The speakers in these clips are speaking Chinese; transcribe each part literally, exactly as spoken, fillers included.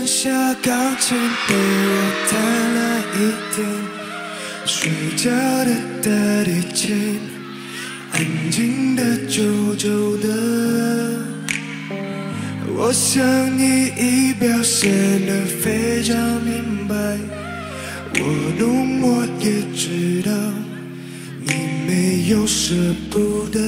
剩下钢琴被我弹了一天，睡觉的大提琴，安静的久久的。我想你已表现得非常明白，我懂我也知道，你没有舍不得。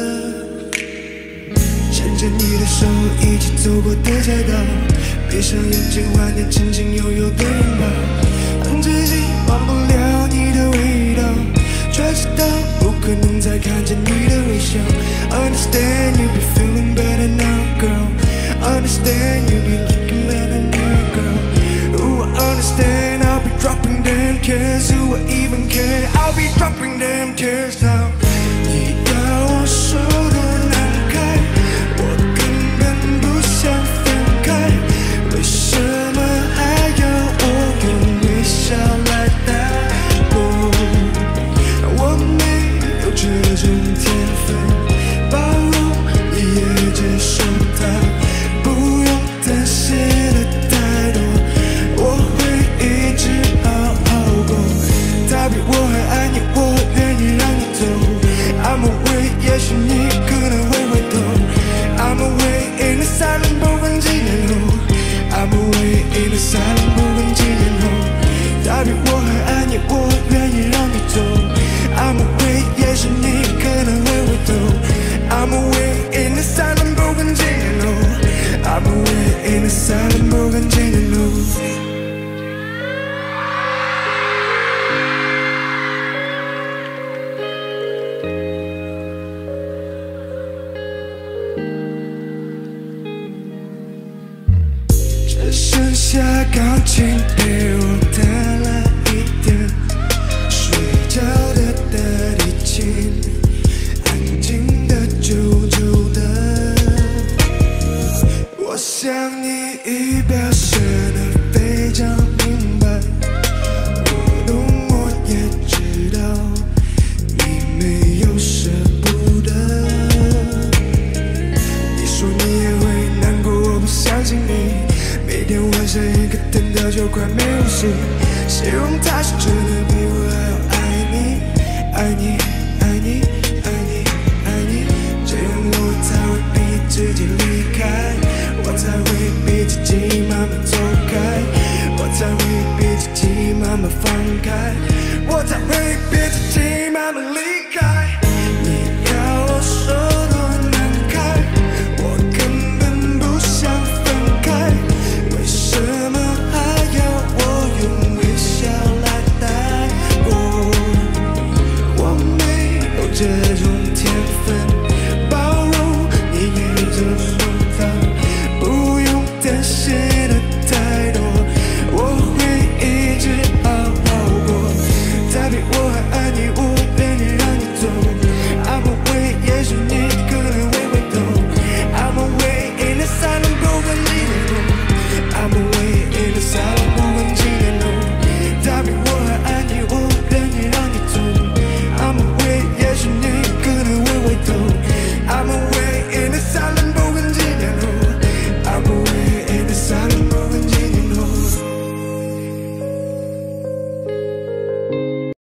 牵着你的手一起走过的街道，闭上眼睛怀念卿卿eu eu的拥抱，很自己忘不了你的味道，却知道不可能再看见你的微笑。 Understand you be feeling better now girl, Understand you be looking better now girl. Ooh, I understand I'll be dropping them tears. Ooh, I even care I'll be dropping them tears now. 你要我说的难开，我根本不想分开，为什么还要我用微笑来带过？我没有这种天分，包容你也接受它，不用担心的太多，我会一直好好过。他比我还爱你，我愿意让你走。I'm away， 也许你可能会回头。I'm away in the silent， 不管几年后。I'm away in the silent， 不管几年后。他比我还爱你，我愿意让你走。I'm away， 也许你可能会回头。I'm away in the silent， 不管几年后。I'm away in the silent， 不管几年后。只剩下钢琴被我弹了一天，睡觉的大提琴，安静的久久的。我想你已表现得非常明白，我懂我也知道，你没有舍不得。你说你也会难过，我不相信你。每天晚上一个等到就快没呼吸，希望他是真的比我还要爱你，爱你，爱你，爱你，爱你，这样我才会逼自己离开，我才会逼自己